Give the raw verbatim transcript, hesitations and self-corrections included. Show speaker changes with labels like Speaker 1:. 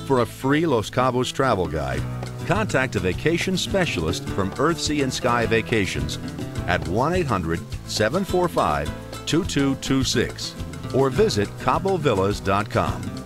Speaker 1: For a free Los Cabos travel guide, contact a vacation specialist from Earth, Sea, and Sky Vacations at one eight hundred, seven four five, two two two six or visit Cabo Villas dot com.